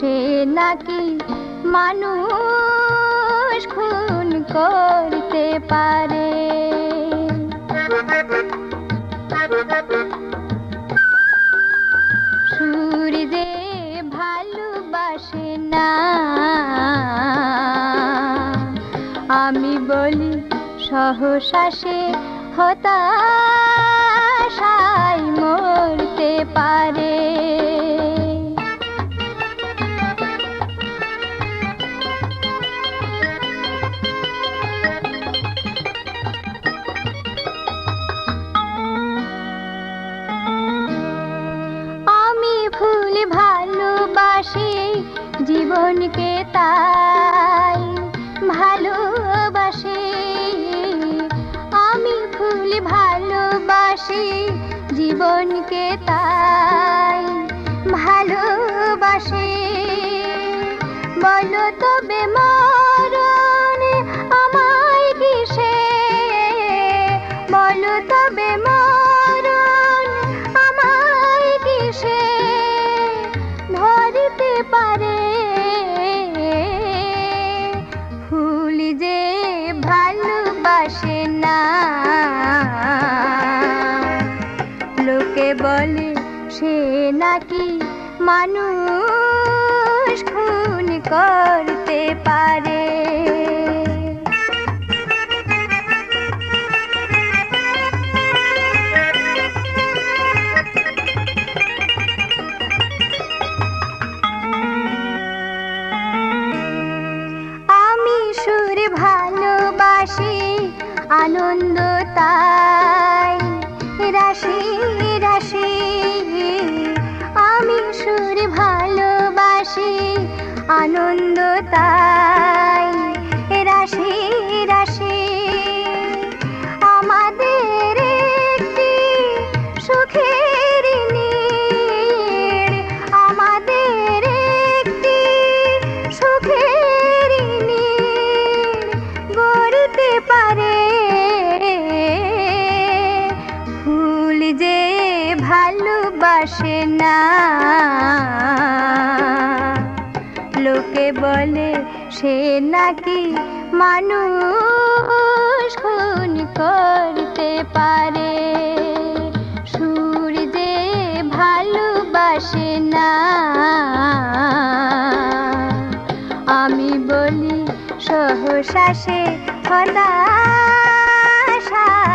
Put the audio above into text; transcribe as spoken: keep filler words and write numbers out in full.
সে নাকি মানুষ খুন করতে পারে। সূর্যে ভালোবাসে না, আমি বলি সহসা সে হতাশায় মরতে পারে। আমি ভুল ভালোবাসি জীবনকে, তাই ভালোবাসি। আমি ভুল ভালোবাসি জীবনকে, তাই ভালোবাসি। বলো তবে মরণ আমায় কিসে, বলো তবে মরণ আমায় কিসে ধরতে পারে। ফুল যে ভালোবাসে না, লোকে বলে সে নাকি মানুষ খুন করতে পারে। আমি সুর ভালোবাসি আনন্দ, তাই রাশি রাশি। আমি সুর ভালোবাসি আনন্দ, তাই রাশি রাশি। আমাদের একটি সুখের নীড়, আমাদের একটি সুখের নীড় গড়তে পারে। ফুল যে ভালোবাসে না, লোকে বলে সে নাকি মানুষ খুন করতে পারে। সুর যে ভালোবাসে না, আমি বলি সহসা সে হতাশা